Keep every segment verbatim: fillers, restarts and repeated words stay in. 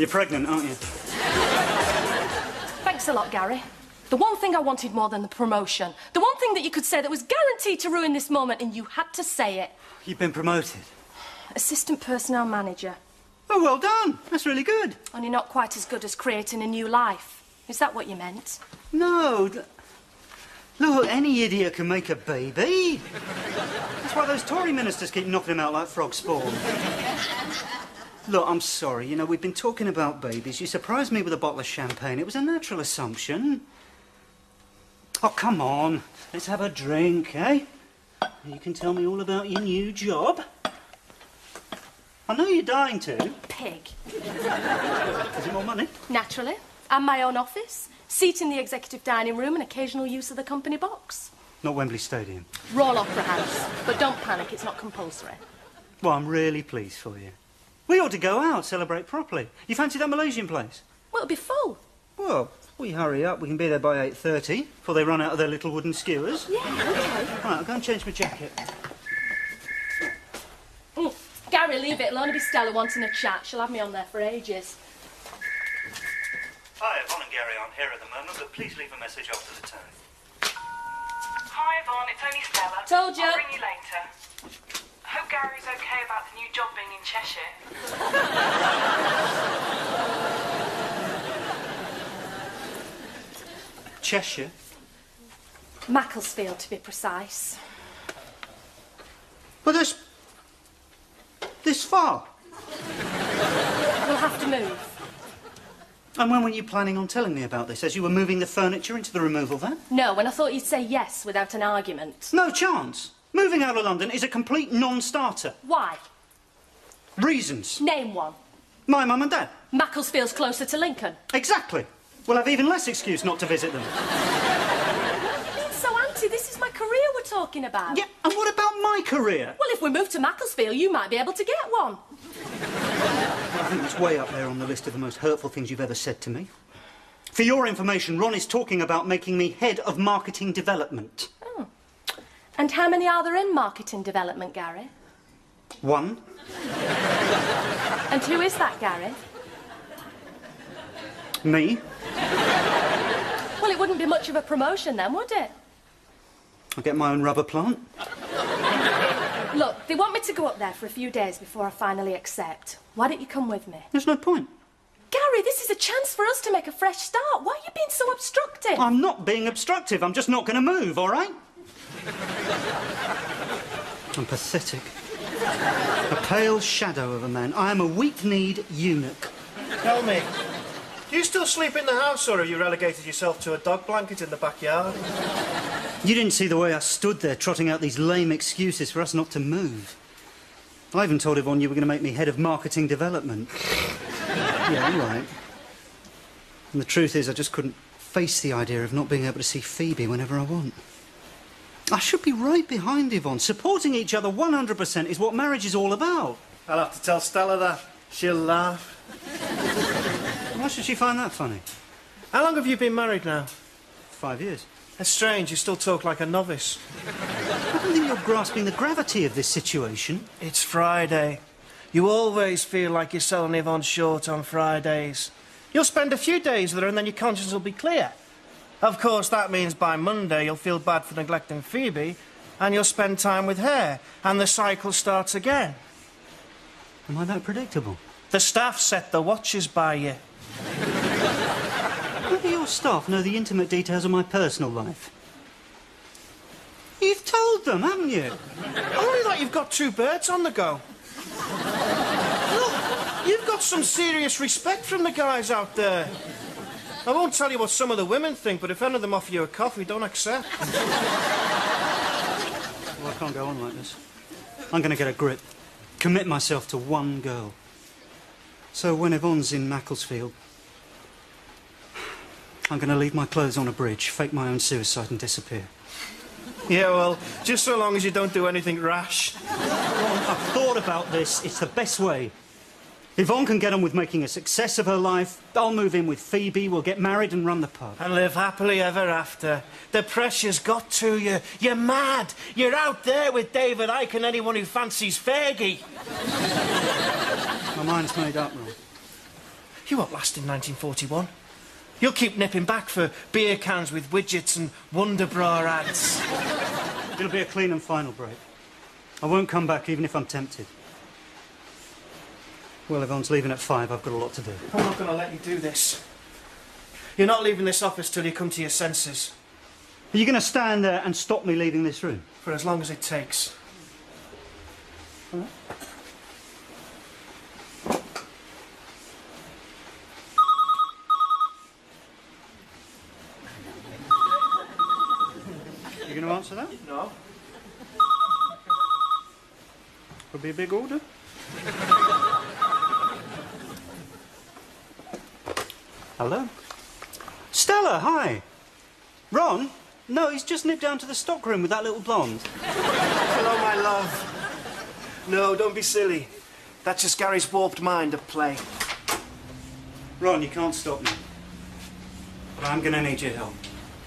You're pregnant, aren't you? Thanks a lot, Gary. The one thing I wanted more than the promotion. The one thing that you could say that was guaranteed to ruin this moment, and you had to say it. You've been promoted. Assistant personnel manager. Oh, well done. That's really good. Only not quite as good as creating a new life. Is that what you meant? No. Look, any idiot can make a baby. That's why those Tory ministers keep knocking them out like frog spawn. Look, I'm sorry. You know, we've been talking about babies. You surprised me with a bottle of champagne. It was a natural assumption. Oh, come on. Let's have a drink, eh? You can tell me all about your new job. I know you're dying to. Pig. Is it more money? Naturally. And my own office. Seat in the executive dining room and occasional use of the company box. Not Wembley Stadium. Royal Opera House. But don't panic, it's not compulsory. Well, I'm really pleased for you. We ought to go out, celebrate properly. You fancy that Malaysian place? Well, it'll be full. Well, we hurry up. We can be there by eight thirty before they run out of their little wooden skewers. Yeah, OK. Right, I'll go and change my jacket. Mm. Gary, leave it. It'll only be Stella wanting a chat. She'll have me on there for ages. Hi, Yvonne and Gary aren't here at the moment, but please leave a message after the tone. Hi, Yvonne. It's only Stella. Told you. I'll ring you later. Hope Gary's okay about the new job being in Cheshire. Cheshire? Macclesfield, to be precise. But this... this far? We'll have to move. And when were you planning on telling me about this? As you were moving the furniture into the removal van? No, and I thought you'd say yes without an argument. No chance. Moving out of London is a complete non-starter. Why? Reasons. Name one. My mum and dad. Macclesfield's closer to Lincoln. Exactly. We'll have even less excuse not to visit them. You're being so anti. This is my career we're talking about. Yeah, and what about my career? Well, if we move to Macclesfield, you might be able to get one. I think it's way up there on the list of the most hurtful things you've ever said to me. For your information, Ron is talking about making me head of marketing development. Oh. And how many are there in marketing development, Gary? One. And who is that, Gary? Me. Well, it wouldn't be much of a promotion then, would it? I'll get my own rubber plant. Look, they want me to go up there for a few days before I finally accept. Why don't you come with me? There's no point. Gary, this is a chance for us to make a fresh start. Why are you being so obstructive? I'm not being obstructive. I'm just not going to move, all right? I'm pathetic. A pale shadow of a man. I am a weak-kneed eunuch. Tell me, do you still sleep in the house, or have you relegated yourself to a dog blanket in the backyard? You didn't see the way I stood there trotting out these lame excuses for us not to move. I even told Yvonne you were going to make me head of marketing development. Yeah, all right. And the truth is, I just couldn't face the idea of not being able to see Phoebe whenever I want. I should be right behind Yvonne. Supporting each other one hundred percent is what marriage is all about. I'll have to tell Stella that. She'll laugh. Why should she find that funny? How long have you been married now? Five years. It's strange, you still talk like a novice. I don't think you're grasping the gravity of this situation. It's Friday. You always feel like you're selling Yvonne short on Fridays. You'll spend a few days with her and then your conscience will be clear. Of course, that means by Monday you'll feel bad for neglecting Phoebe and you'll spend time with her and the cycle starts again. Am I that predictable? The staff set the watches by you. How do your staff know the intimate details of my personal life? You've told them, haven't you? Only that you've got two birds on the go. Look, you've got some serious respect from the guys out there. I won't tell you what some of the women think, but if any of them offer you a coffee, don't accept. Well, I can't go on like this. I'm going to get a grip. Commit myself to one girl. So when Yvonne's in Macclesfield, I'm going to leave my clothes on a bridge, fake my own suicide and disappear. Yeah, well, just so long as you don't do anything rash. Ron, I've thought about this. It's the best way. Yvonne can get on with making a success of her life. I'll move in with Phoebe, we'll get married and run the pub. And live happily ever after. The pressure's got to you. You're mad. You're out there with David Icke and anyone who fancies Fergie. My mind's made up, Ron. You won't last in nineteen forty-one. You'll keep nipping back for beer cans with widgets and Wonder Bra ads. It'll be a clean and final break. I won't come back even if I'm tempted. Well, Yvonne's leaving at five. I've got a lot to do. I'm not going to let you do this. You're not leaving this office till you come to your senses. Are you going to stand there and stop me leaving this room? For as long as it takes. All right. You going to answer that? No. Could be a big order. Hello? Stella, hi. Ron? No, he's just nipped down to the stockroom with that little blonde. Hello, my love. No, don't be silly. That's just Gary's warped mind at play. Ron, you can't stop me. But I'm going to need your help.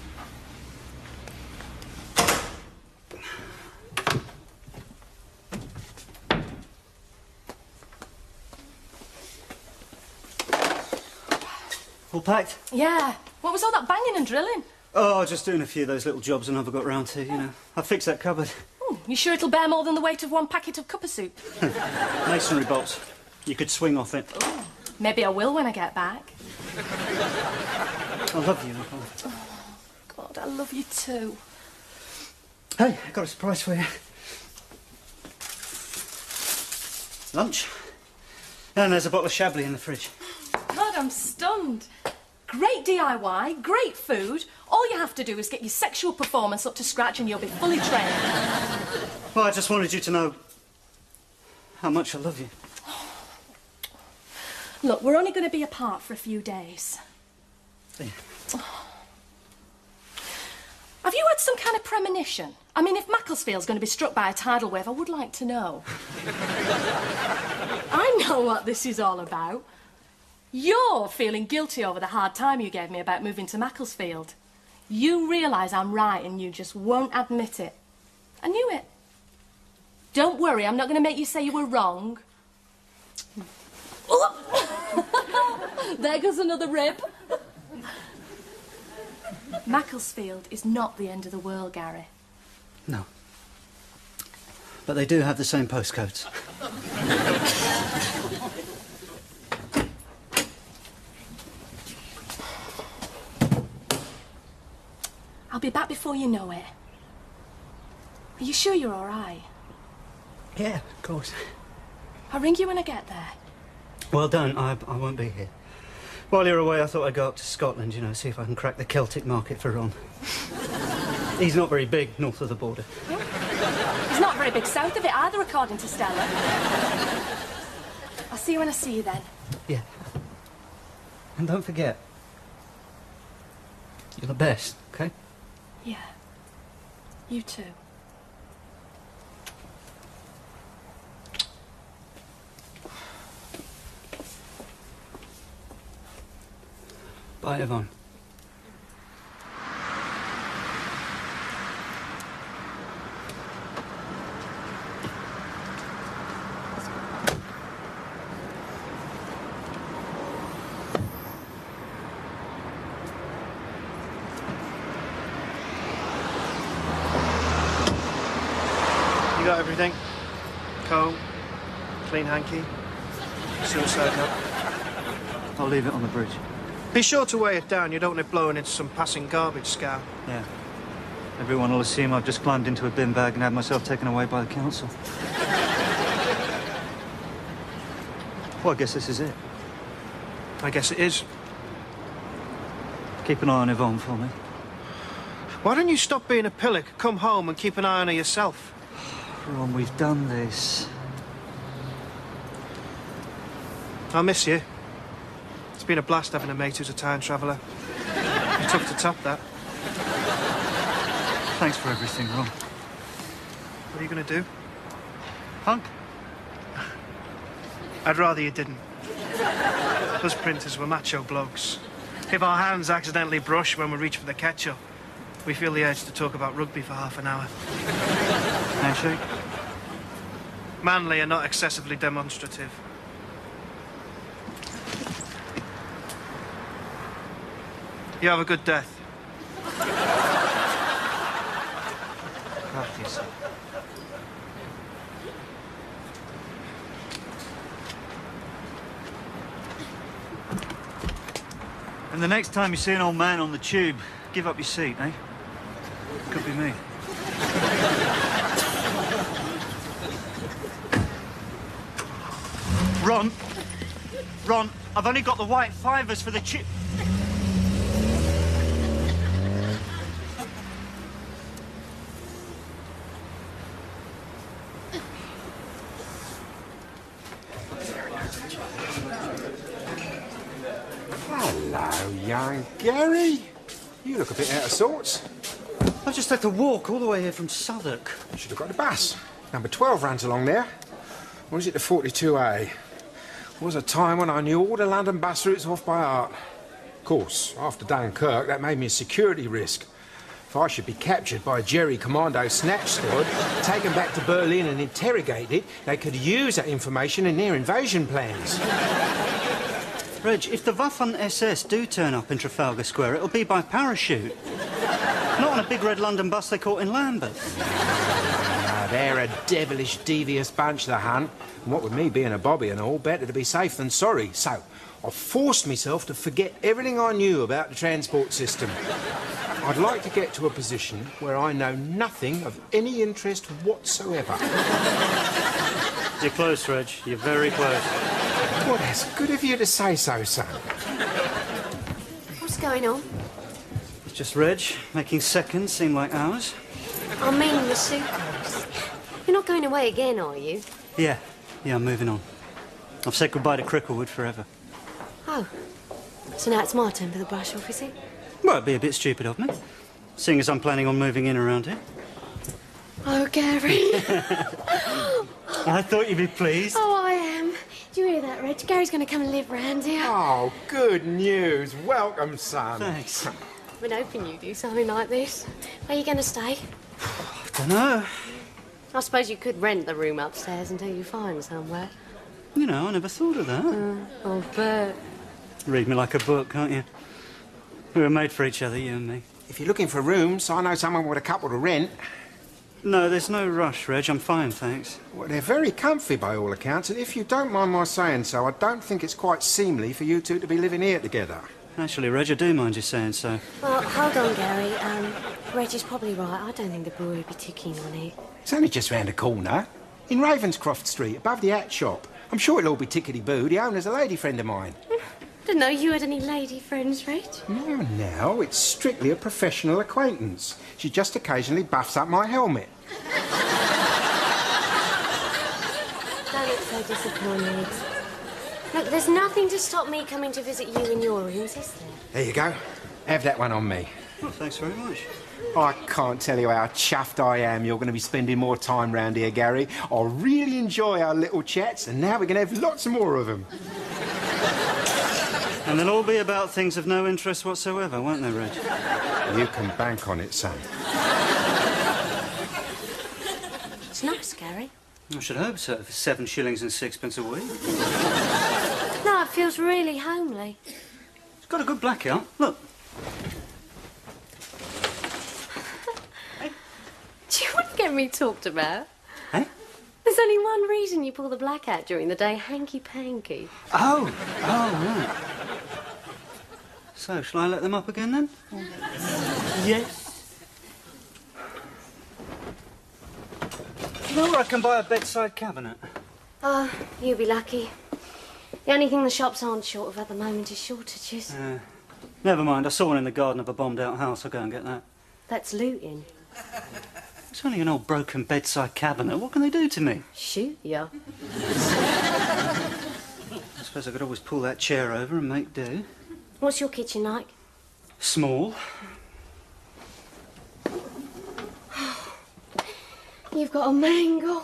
All packed? Yeah. What was all that banging and drilling? Oh, just doing a few of those little jobs I never got round to, you know. I fixed that cupboard. Oh, you sure it'll bear more than the weight of one packet of cuppa soup? Masonry bolts. You could swing off it. Oh, maybe I will when I get back. I love you, Nicole. Oh, God, I love you too. Hey, I got a surprise for you. Lunch. And there's a bottle of Chablis in the fridge. God, I'm stunned. Great D I Y, great food. All you have to do is get your sexual performance up to scratch and you'll be fully trained. Well, I just wanted you to know how much I love you. Look, we're only going to be apart for a few days. Yeah. Have you had some kind of premonition? I mean, if Macclesfield's going to be struck by a tidal wave, I would like to know. I know what this is all about. You're feeling guilty over the hard time you gave me about moving to Macclesfield. You realise I'm right and you just won't admit it. I knew it. Don't worry, I'm not going to make you say you were wrong. There goes another rib. Macclesfield is not the end of the world, Gary. No. But they do have the same postcodes. I'll be back before you know it. Are you sure you're all right? Yeah, of course. I'll ring you when I get there. Well, don't. I, I won't be here. While you're away, I thought I'd go up to Scotland, you know, see if I can crack the Celtic market for Ron. He's not very big north of the border. He's not very big south of it either, according to Stella. I'll see you when I see you then. Yeah. And don't forget, you're the best, okay? Yeah. You too. Bye, Yvonne. You got everything? Comb, clean hanky, suicide note. I'll leave it on the bridge. Be sure to weigh it down. You don't want it blowing into some passing garbage scow. Yeah. Everyone will assume I've just climbed into a bin bag and had myself taken away by the council. Well, I guess this is it. I guess it is. Keep an eye on Yvonne for me. Why don't you stop being a pillock, come home and keep an eye on her yourself? Ron, we've done this. I'll miss you. It's been a blast having a mate who's a time traveller. You're tough to top that. Thanks for everything, Ron. What are you going to do? Punk? I'd rather you didn't. Us printers were macho blokes. If our hands accidentally brush when we reach for the ketchup, we feel the urge to talk about rugby for half an hour. Handshake? Manly and not excessively demonstrative. You have a good death. After yourself. And the next time you see an old man on the tube, give up your seat, eh? Could be me. Ron, Ron, I've only got the white fivers for the tube. Hello, young Gary. You look a bit out of sorts. I just had to walk all the way here from Southwark. You should have got the bus. Number twelve runs along there. Or is it the forty-two A? There was a time when I knew all the London bus routes off by heart. Of course, after Dunkirk, that made me a security risk. If I should be captured by a Jerry Commando snatch squad, taken back to Berlin and interrogated, they could use that information in their invasion plans. Reg, if the Waffen S S do turn up in Trafalgar Square, it'll be by parachute. Not on a big red London bus they caught in Lambeth. Ah, they're a devilish devious bunch, the Hunt. And what with me being a bobby and all, better to be safe than sorry. So, I forced myself to forget everything I knew about the transport system. I'd like to get to a position where I know nothing of any interest whatsoever. You're close, Reg. You're very close. Well, that's good of you to say so, son. What's going on? It's just Reg making seconds seem like hours. I mean the suitcase. You're not going away again, are you? Yeah, yeah, I'm moving on. I've said goodbye to Cricklewood forever. Oh. So now it's my turn for the brush off, is it? Well, it'd be a bit stupid of me, seeing as I'm planning on moving in around here. Oh, Gary. I thought you'd be pleased. Oh, I am. Do you hear that, Reg? Gary's going to come and live round here. Oh, good news. Welcome, son. Thanks. I've been hoping you'd do something like this. Where are you going to stay? I don't know. I suppose you could rent the room upstairs until you find somewhere. You know, I never thought of that. Uh, oh, Bert. Read me like a book, can't you? We were made for each other, you and me. If you're looking for rooms, I know someone with a couple to rent. No, there's no rush, Reg. I'm fine, thanks. Well, they're very comfy by all accounts, and if you don't mind my saying so, I don't think it's quite seemly for you two to be living here together. Actually, Reg, I do mind you saying so. Well, hold on, Gary. Um, Reg is probably right. I don't think the brewery would be too keen on it. It's only just round the corner, in Ravenscroft Street, above the hat shop. I'm sure it'll all be tickety-boo. The owner's a lady friend of mine. Didn't know you had any lady friends, Reg. No, no, it's strictly a professional acquaintance. She just occasionally buffs up my helmet. Don't look so disappointed. Look, there's nothing to stop me coming to visit you in your rooms, is there? There you go. Have that one on me. Well, thanks very much. I can't tell you how chuffed I am you're going to be spending more time round here, Gary. I really enjoy our little chats, and now we're going to have lots more of them. And they'll all be about things of no interest whatsoever, won't they, Reg? You can bank on it, son. It's nice, Gary. I should hope so, for seven shillings and sixpence a week. No, it feels really homely. It's got a good blackout. Look. Do you want to get me talked about? Eh? There's only one reason you pull the black out during the day, hanky-panky. Oh, oh, right. So, shall I let them up again, then? Yes. You know where I can buy a bedside cabinet? Oh, you'll be lucky. The only thing the shops aren't short of at the moment is shortages. Uh, never mind, I saw one in the garden of a bombed-out house. I'll go and get that. That's looting. It's only an old broken bedside cabinet. What can they do to me? Shoot ya. I suppose I could always pull that chair over and make do. What's your kitchen like? Small. You've got a mangle.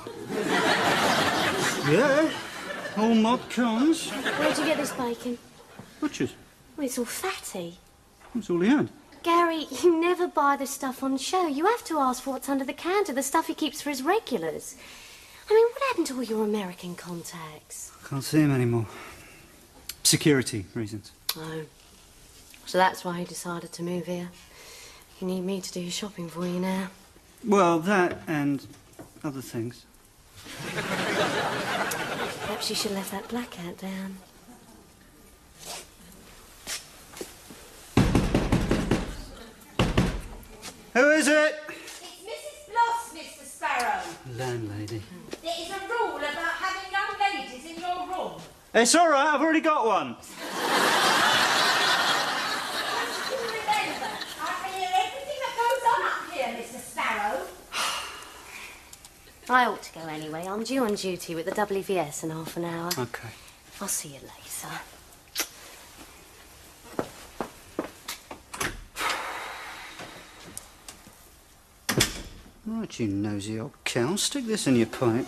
Yeah. All mod cons. Where'd you get this bacon? Butchers. Well, it's all fatty. That's all he had. Gary, you never buy the stuff on show. You have to ask for what's under the counter, the stuff he keeps for his regulars. I mean, what happened to all your American contacts? Can't see him anymore. Security reasons. Oh. So that's why you decided to move here. You need me to do your shopping for you now. Well, that and other things. Perhaps you should let that blackout down. Who is it? It's Missus Bloss, Mister Sparrow. Landlady. There is a rule about having young ladies in your room. It's all right, I've already got one. You remember, I can hear everything that goes on up here, Mister Sparrow. I ought to go anyway. I'm due on duty with the W V S in half an hour. OK. I'll see you later. Right, you nosy old cow. Stick this in your pipe.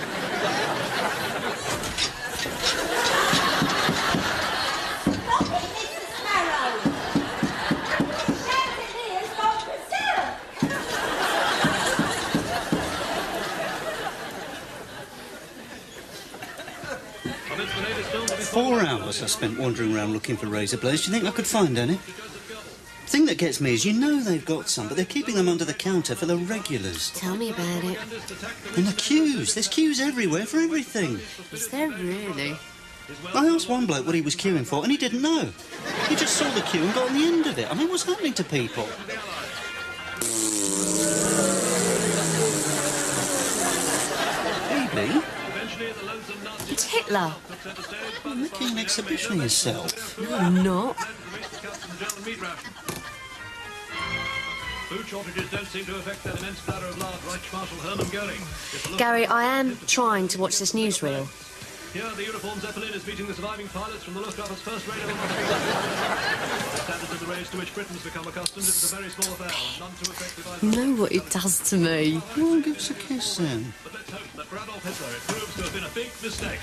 Four hours I spent wandering around looking for razor blades. Do you think I could find any? The thing that gets me is you know they've got some, but they're keeping them under the counter for the regulars. Tell me about it. And the queues. There's queues everywhere for everything. Is there really? I asked one bloke what he was queuing for, and he didn't know. He just saw the queue and got on the end of it. I mean, what's happening to people? Baby? It's Hitler. You're making an exhibition of yourself. No, I'm not. Food shortages don't seem to affect that immense platter of lard, Reich Marshal Hermann Goering. Gary, I am trying to watch this newsreel. Here, the uniformed Zeppelin is meeting the surviving pilots from the Luftwaffe's first raid over the standards of the race to which Britain's become accustomed. It is a very small affair, none too effective either. You know what it does to me. Well, give us a kiss then. But let's hope that for Adolf Hitler it proves to have been a big mistake.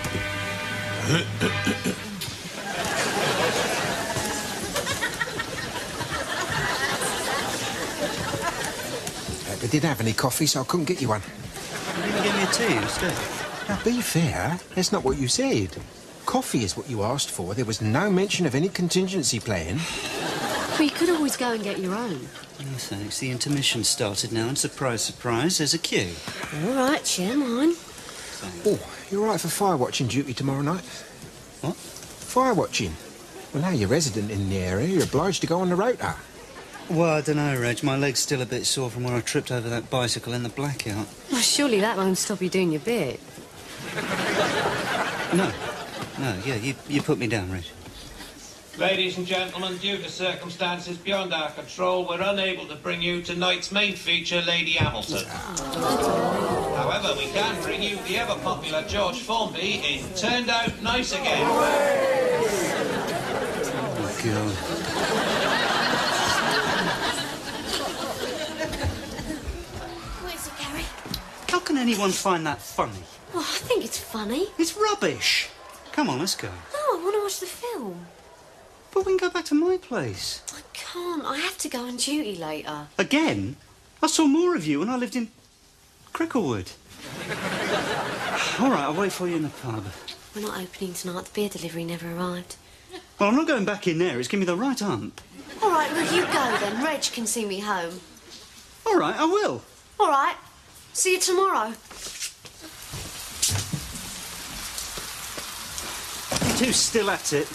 Uh, they didn't have any coffee, so I couldn't get you one. You didn't give me a tea instead. Now, be fair, that's not what you said. Coffee is what you asked for. There was no mention of any contingency plan. Well, you could always go and get your own. Oh, thanks. The intermission started now, and surprise, surprise, there's a queue. All right, share mine. Oh, you're right for fire watching duty tomorrow night. What? Fire watching. Well, now you're resident in the area, you're obliged to go on the rota. Well, I don't know, Reg. My leg's still a bit sore from where I tripped over that bicycle in the blackout. Well, surely that won't stop you doing your bit. No. No, yeah, you, you put me down, Reg. Ladies and gentlemen, due to circumstances beyond our control, we're unable to bring you tonight's main feature, Lady Hamilton. However, we can bring you the ever-popular George Formby in Turned Out Nice Again. Oh, God. What is it, Gary? How can anyone find that funny? Oh, I think it's funny. It's rubbish. Come on, let's go. No, I want to watch the film. But we can go back to my place. I can't. I have to go on duty later. Again? I saw more of you when I lived in Cricklewood. All right, I'll wait for you in the pub. We're not opening tonight. The beer delivery never arrived. Well, I'm not going back in there. It's giving me the right hump. All right, well, you go then. Reg can see me home. All right, I will. All right. See you tomorrow. You two still at it.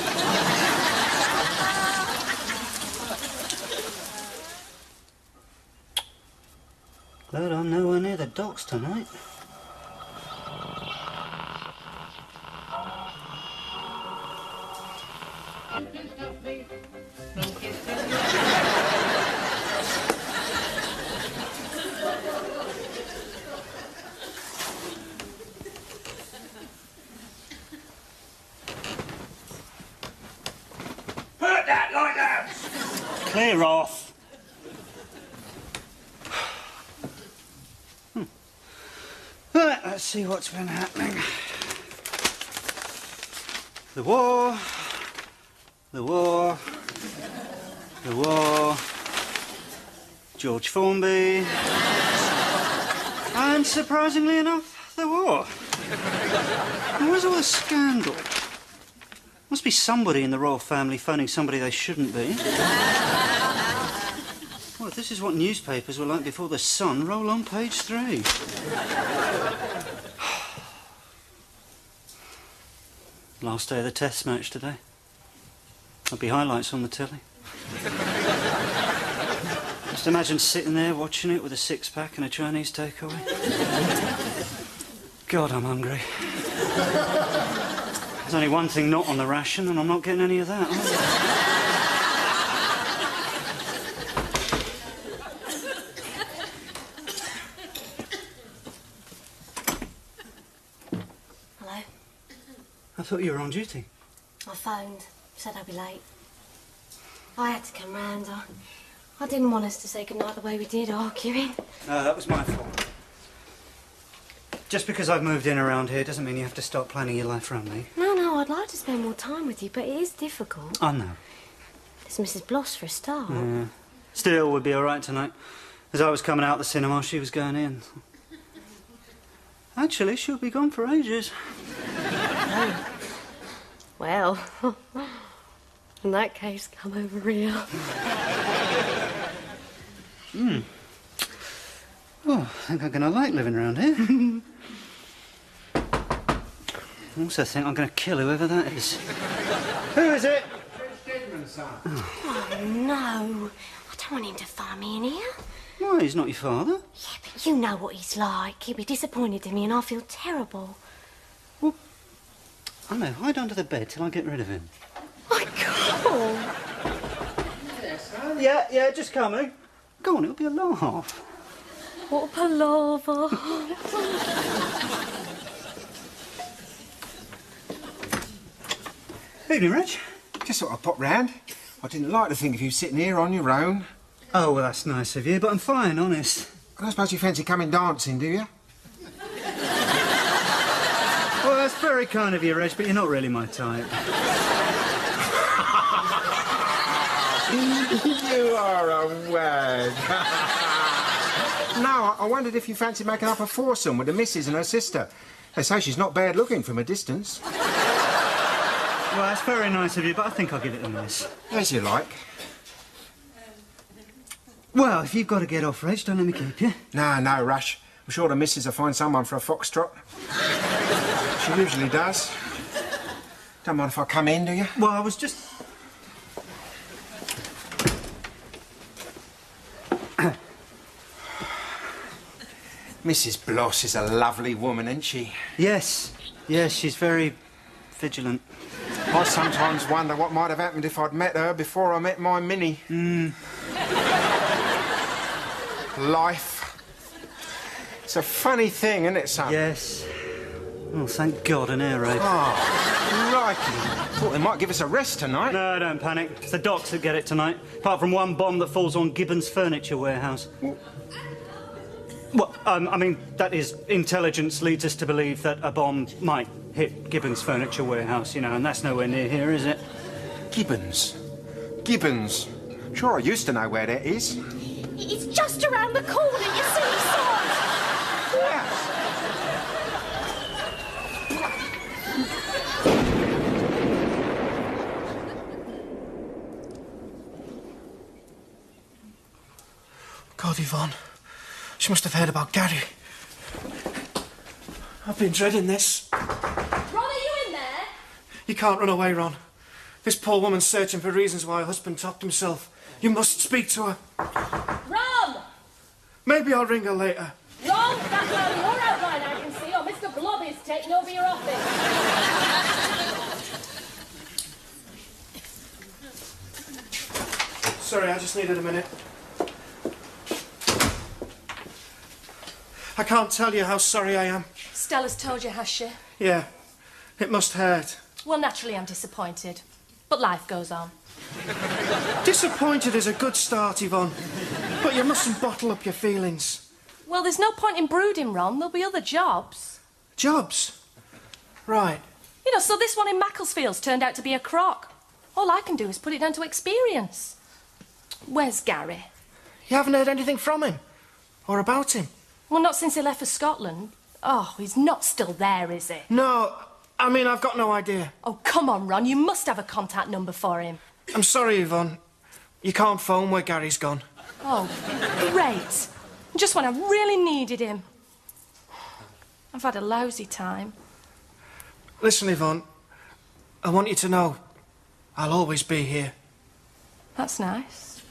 Glad I'm nowhere near the docks tonight. Put that lighthouse! Clear off. Hmm. Right, let's see what's been happening. The war, the war, the war, George Formby, and surprisingly enough, the war. And where's all the scandal? Must be somebody in the royal family phoning somebody they shouldn't be. Well, if this is what newspapers were like before the Sun, roll on page three. Last day of the test match today. There'll be highlights on the telly. Just imagine sitting there watching it with a six-pack and a Chinese takeaway. God, I'm hungry. There's only one thing not on the ration, and I'm not getting any of that. Hello? I thought you were on duty. I phoned. Said I'd be late. I had to come round. I, I didn't want us to say goodnight the way we did, arguing. No, that was my fault. Just because I've moved in around here doesn't mean you have to start planning your life around me. No, no, I'd like to spend more time with you, but it is difficult. I know. There's Missus Bloss for a start. Yeah. Still, we'll be all right tonight. As I was coming out the cinema, she was going in. Actually, she'll be gone for ages. Oh. Well, in that case, come over here. Hmm. Oh, I think I'm going to like living around here. I also think I'm going to kill whoever that is. Who is it? Oh, no. I don't want him to find me in here. Why, he's not your father. Yeah, but you know what he's like. He'll be disappointed in me and I'll feel terrible. Well, I know. Hide under the bed till I get rid of him. My God. Yeah, yeah, just coming. Go on, it'll be a laugh. What a palaver. Evening, Reg. Just thought I'd pop round. I didn't like to think of you sitting here on your own. Oh, well, that's nice of you, but I'm fine, honest. I don't suppose you fancy coming dancing, do you? Well, that's very kind of you, Reg, but you're not really my type. You are a wag. No, I wondered if you fancied making up a foursome with the missus and her sister. They say she's not bad looking from a distance. Well, that's very nice of you, but I think I'll give it a miss. As you like. Well, if you've got to get off, Reg, don't let me keep you. No, no rush. I'm sure the missus will find someone for a foxtrot. She usually does. Don't mind if I come in, do you? Well, I was just... Missus Bloss is a lovely woman, isn't she? Yes. Yes, she's very vigilant. I sometimes wonder what might have happened if I'd met her before I met my Minnie. Mm. Life. It's a funny thing, isn't it, son? Yes. Oh, thank God, an air raid. Oh, crikey. Thought they might give us a rest tonight. No, don't panic. It's the docks that get it tonight. Apart from one bomb that falls on Gibbons Furniture Warehouse. Well, well um, I mean, that is, intelligence leads us to believe that a bomb might hit Gibbons Furniture Warehouse, you know, and that's nowhere near here, is it? Gibbons? Gibbons? Sure, I used to know where that is. It's just around the corner, you silly sod. Yeah. God, Yvonne. She must have heard about Gary. I've been dreading this. Ron, are you in there? You can't run away, Ron. This poor woman's searching for reasons why her husband topped himself. You must speak to her. Ron! Maybe I'll ring her later. Ron, that's only your outline I can see, or Mister Blobby's taking over your office. Sorry, I just needed a minute. I can't tell you how sorry I am. Stella's told you, has she? Yeah, it must hurt. Well, naturally I'm disappointed. But life goes on. Disappointed is a good start, Yvonne. But you mustn't bottle up your feelings. Well, there's no point in brooding, Ron. There'll be other jobs. Jobs? Right. You know, so this one in Macclesfield's turned out to be a crock. All I can do is put it down to experience. Where's Gary? You haven't heard anything from him? Or about him? Well, not since he left for Scotland. Oh, he's not still there, is he? No, I mean, I've got no idea. Oh, come on, Ron. You must have a contact number for him. I'm sorry, Yvonne. You can't phone where Gary's gone. Oh, great. Just when I really needed him. I've had a lousy time. Listen, Yvonne, I want you to know I'll always be here. That's nice.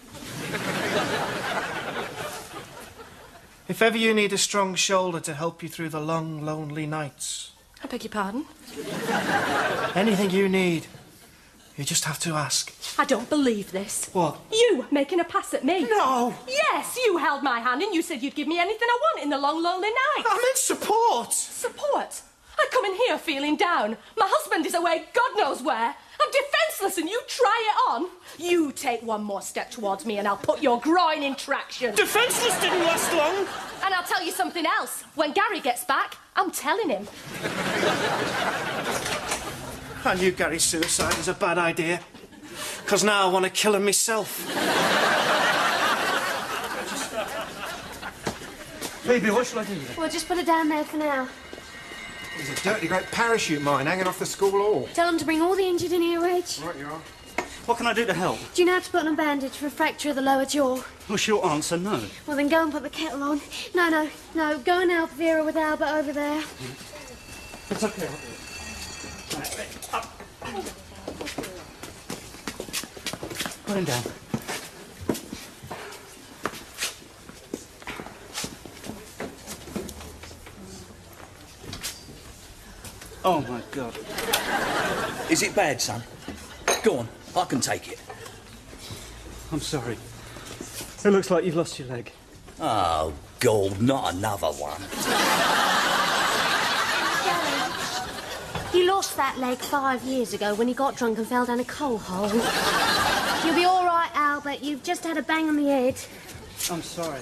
If ever you need a strong shoulder to help you through the long, lonely nights... I beg your pardon? Anything you need, you just have to ask. I don't believe this. What? You making a pass at me? No! Yes, you held my hand and you said you'd give me anything I want in the long, lonely night. I meant support! Support? I come in here feeling down. My husband is away God knows where. I'm defenceless and you try it on. You take one more step towards me and I'll put your groin in traction. Defenceless didn't last long. And I'll tell you something else. When Gary gets back, I'm telling him. I knew Gary's suicide was a bad idea. Because now I want to kill him myself. Baby, what shall I do with it? Well, just put it down there for now. There's a dirty great parachute mine hanging off the school hall. Tell them to bring all the injured in here, Reg. Right you are. What can I do to help? Do you know how to put on a bandage for a fracture of the lower jaw? Well, short answer, no. Well, then go and put the kettle on. No, no, no. Go and help Vera with Albert over there. It's okay, I'll do it. Right, right, up. Put him down. Oh, my God. Is it bad, son? Go on, I can take it. I'm sorry. It looks like you've lost your leg. Oh, God, not another one. You lost that leg five years ago when you got drunk and fell down a coal hole. You'll be all right, Albert. You've just had a bang on the head. I'm sorry.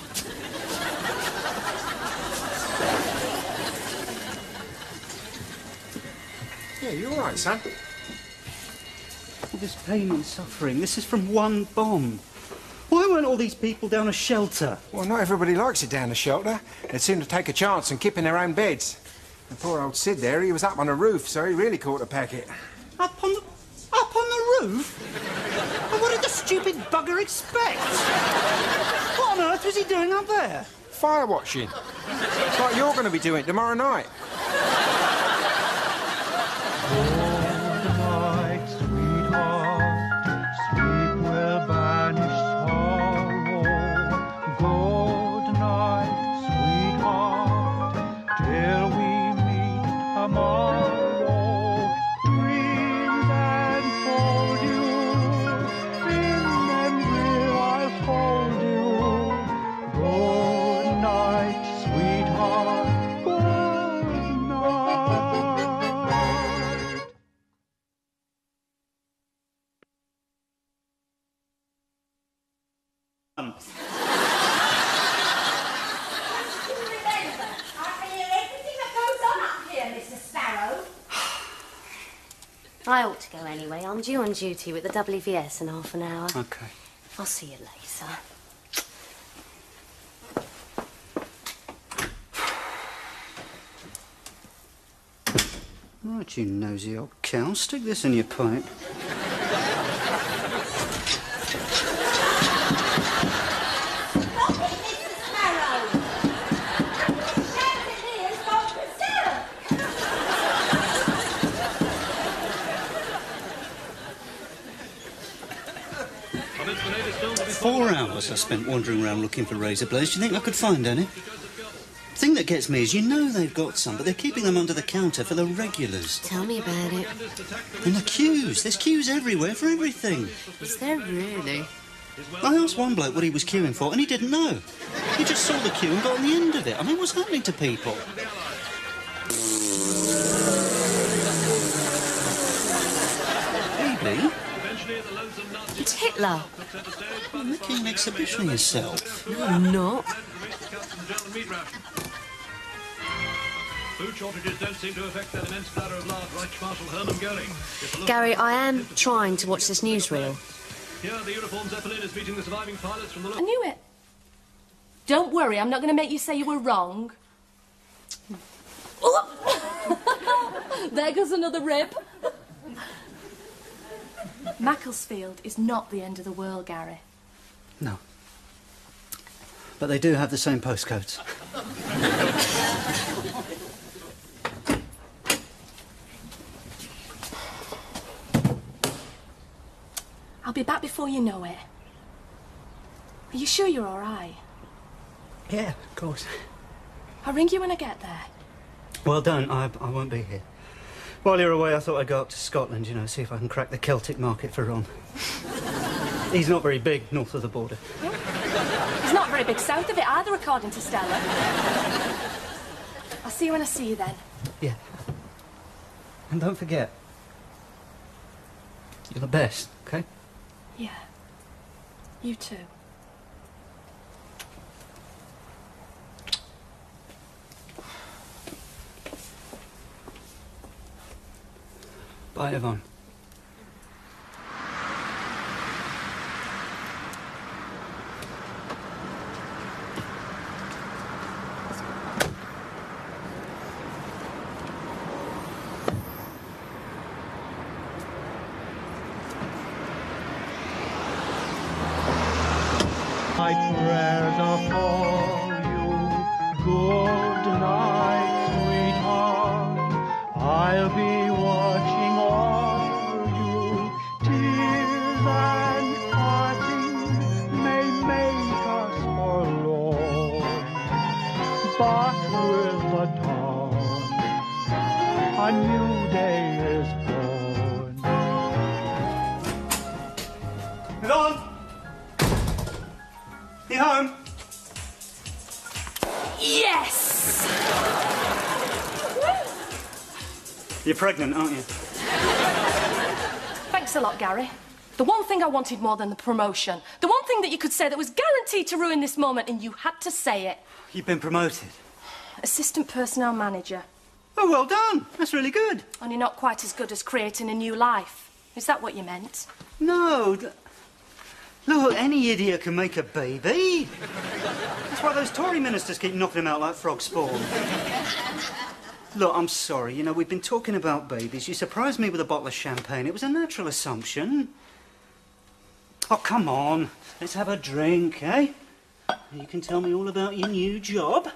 Yeah, you all right, son? All this pain and suffering, this is from one bomb. Why weren't all these people down a shelter? Well, not everybody likes it down the shelter. They seem to take a chance and keep in their own beds. The poor old Sid there, he was up on a roof, so he really caught a packet. Up on the... up on the roof? Well, what did the stupid bugger expect? What on earth was he doing up there? Fire watching. It's like you're going to be doing tomorrow night. I ought to go anyway. I'm due on duty with the W V S in half an hour. OK. I'll see you later. Right, you nosy old cow. Stick this in your pipe. Four hours I spent wandering around looking for razor blades. Do you think I could find any? The thing that gets me is you know they've got some, but they're keeping them under the counter for the regulars. Tell me about it. And the queues. There's queues everywhere for everything. Is there really? I asked one bloke what he was queuing for, and he didn't know. He just saw the queue and got on the end of it. I mean, what's happening to people? Baby? It's Hitler. You're making an exhibition of yourself. No, I'm not. Food shortages don't seem to affect that immense platter of lard, Reich Marshal Hermann Goering. Gary, I am trying to watch this newsreel. Here, the uniform Zeppelin is meeting the surviving pilots from the... I knew it. Don't worry, I'm not going to make you say you were wrong. There goes another rib. Macclesfield is not the end of the world, Gary. No. But they do have the same postcodes. I'll be back before you know it. Are you sure you're all right? Yeah, of course. I'll ring you when I get there. Well, don't. I, I won't be here. While you're away, I thought I'd go up to Scotland, you know, see if I can crack the Celtic market for Ron. He's not very big north of the border. Yeah. He's not very big south of it either, according to Stella. I'll see you when I see you then. Yeah. And don't forget, you're the best, okay? Yeah. You too. Bye, Yvonne. My prayers are for you. Good night, sweetheart. I'll be watching over you. Tears and parting may make us forlorn, but with the dawn, a new day is born. Yvonne! You home? Yes! You're pregnant, aren't you? Thanks a lot, Gary. The one thing I wanted more than the promotion. The one thing that you could say that was guaranteed to ruin this moment, and you had to say it. You've been promoted. Assistant personnel manager. Oh, well done. That's really good. Only not quite as good as creating a new life. Is that what you meant? No. th- Look, any idiot can make a baby. That's why those Tory ministers keep knocking them out like frog spawn. Look, I'm sorry. You know, we've been talking about babies. You surprised me with a bottle of champagne. It was a natural assumption. Oh, come on. Let's have a drink, eh? You can tell me all about your new job.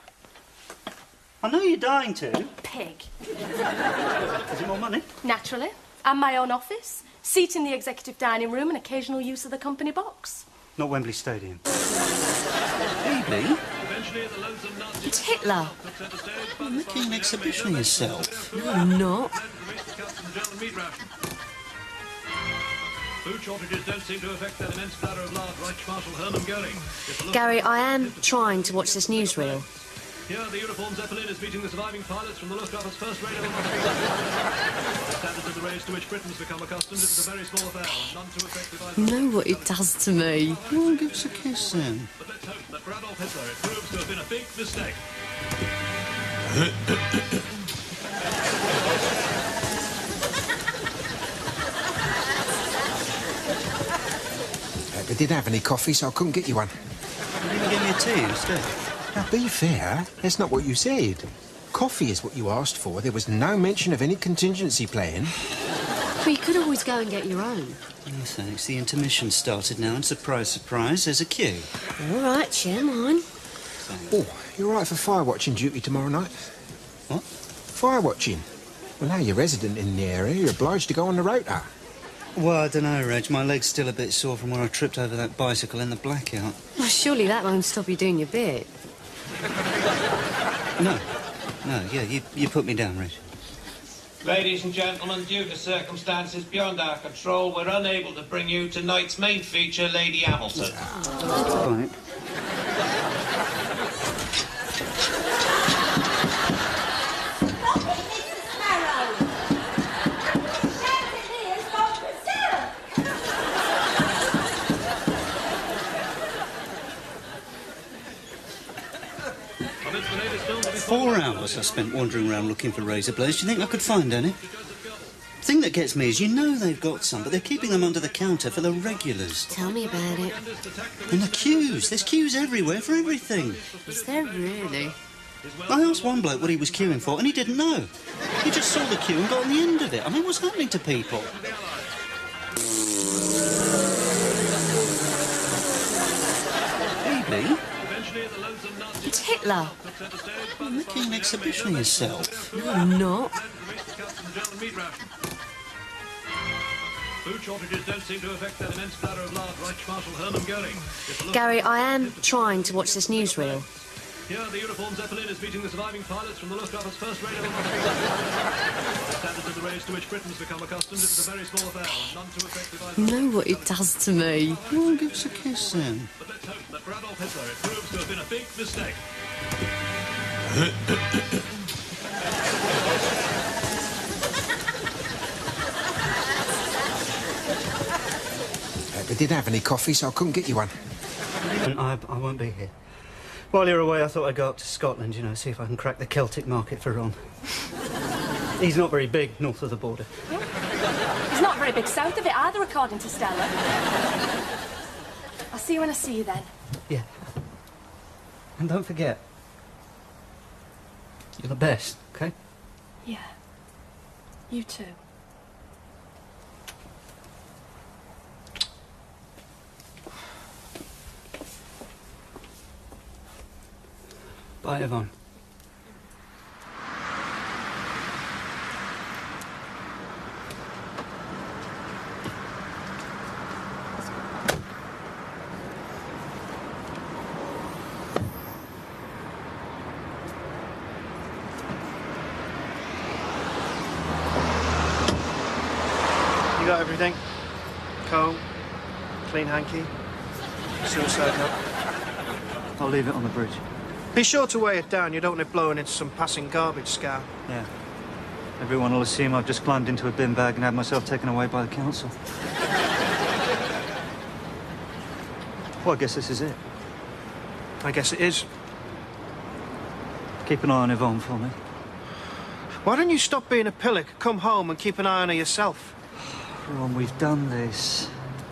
I know you're dying to. Pig. Is it more money? Naturally. And my own office. Seat in the executive dining room and occasional use of the company box. Not Wembley Stadium. Baby? It's Hitler. You're making an exhibition of yourself. No, I'm not. Food shortages don't seem to affect that immense platter of lard, Reich Marshal Hermann Goering. Gary, I am trying to watch this newsreel. Here, the uniform Zeppelin is meeting the surviving pilots from the Luftwaffe's first radar. The standards of the race to which Britain's become accustomed, it is a very small affair, none too effective either. You know what it does to me. Well, give us a kiss then. But let's hope that for Adolf Hitler it proves to have been a big mistake. Uh, they didn't have any coffee, so I couldn't get you one. You didn't give me a tea instead. Now, be fair, that's not what you said. Coffee is what you asked for. There was no mention of any contingency plan. But you could always go and get your own. Oh, thanks. The intermission started now, and surprise, surprise, there's a queue. All right, share mine. Oh, you're right for fire watching duty tomorrow night. What? Fire watching. Well, now you're resident in the area, you're obliged to go on the rota. Well, I don't know, Reg. My leg's still a bit sore from where I tripped over that bicycle in the blackout. Well, surely that won't stop you doing your bit. No. No, yeah, you, you put me down, Reg. Ladies and gentlemen, due to circumstances beyond our control, we're unable to bring you tonight's main feature, Lady Hamilton. Right. Four hours I spent wandering around looking for razor blades. Do you think I could find any? The thing that gets me is you know they've got some, but they're keeping them under the counter for the regulars. Tell me about it. And the queues. There's queues everywhere for everything. Is there really? I asked one bloke what he was queuing for, and he didn't know. He just saw the queue and got on the end of it. I mean, what's happening to people? Baby? It's Hitler. You're making an exhibition of yourself. No, I'm not. Food shortages don't seem to affect that immense platter of lard, Reich Marshal Hermann Goering. Gary, I am trying to watch this newsreel. Here, the uniform Zeppelin is meeting the surviving pilots from the Luftwaffe's first raid over the standards of the race to which Britain's become accustomed. It's a very small affair, none too effective either. You know what it does to me. Well, give us a kiss then. But let's hope that for Adolf Hitler it proves to have been a big mistake. Uh, they didn't have any coffee, so I couldn't get you one. I, I won't be here. While you're away, I thought I'd go up to Scotland, you know, see if I can crack the Celtic market for Ron. He's not very big north of the border. He's not very big south of it either, according to Stella. I'll see you when I see you then. Yeah. And don't forget, you're the best, okay? Yeah. You too. Bye, Yvonne. You got everything? Comb, clean hanky, suicide note. I'll leave it on the bridge. Be sure to weigh it down. You don't want it blowing into some passing garbage scow. Yeah. Everyone will assume I've just climbed into a bin bag and had myself taken away by the council. Well, I guess this is it. I guess it is. Keep an eye on Yvonne for me. Why don't you stop being a pillock, come home and keep an eye on her yourself? Ron, we've done this.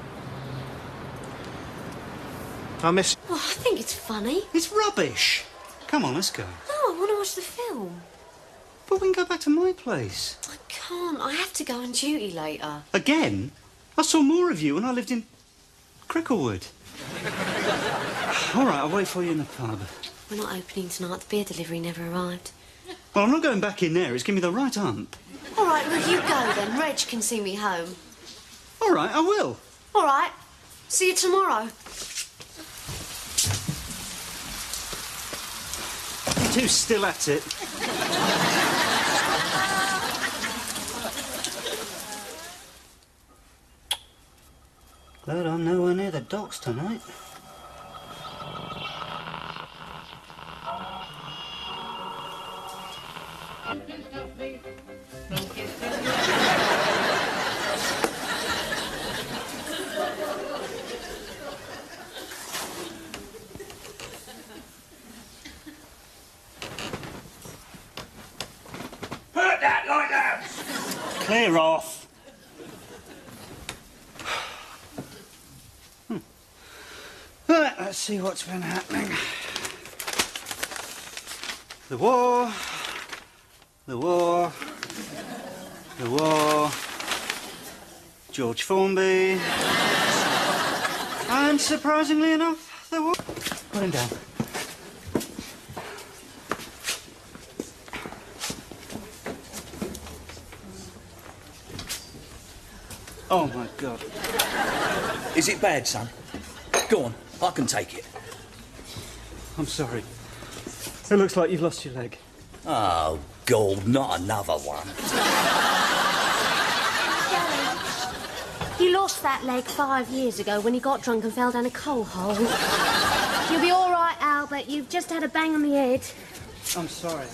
I miss... Oh, I think it's funny. It's rubbish. Come on, let's go. No, I want to watch the film. But we can go back to my place. I can't. I have to go on duty later. Again? I saw more of you when I lived in Cricklewood. All right, I'll wait for you in the pub. We're not opening tonight. The beer delivery never arrived. Well, I'm not going back in there. It's giving me the right hump. All right, well, you go then. Reg can see me home. All right, I will. All right. See you tomorrow. You two still at it? Glad I'm nowhere near the docks tonight. Put that light out! Clear off. Hmm. Right, let's see what's been happening. The war, the war, the war, George Formby, and surprisingly enough, the war. Put him down. Oh, my God. Is it bad, son? Go on, I can take it. I'm sorry. It looks like you've lost your leg. Oh, God, not another one. You lost that leg five years ago when you got drunk and fell down a coal hole. You'll be all right, Albert. You've just had a bang on the head. I'm sorry.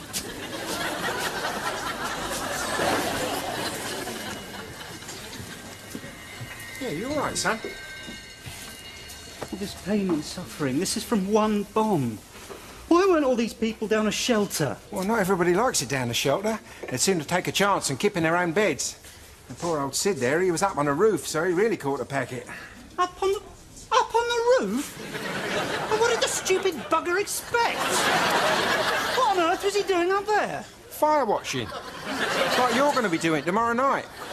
Yeah, you all right, son? All this pain and suffering, this is from one bomb. Why weren't all these people down a shelter? Well, not everybody likes it down the shelter. They seem to take a chance and keep in their own beds. The poor old Sid there, he was up on a roof, so he really caught a packet. Up on the... up on the roof? And what did the stupid bugger expect? What on earth was he doing up there? Fire watching. Like you're going to be doing tomorrow night.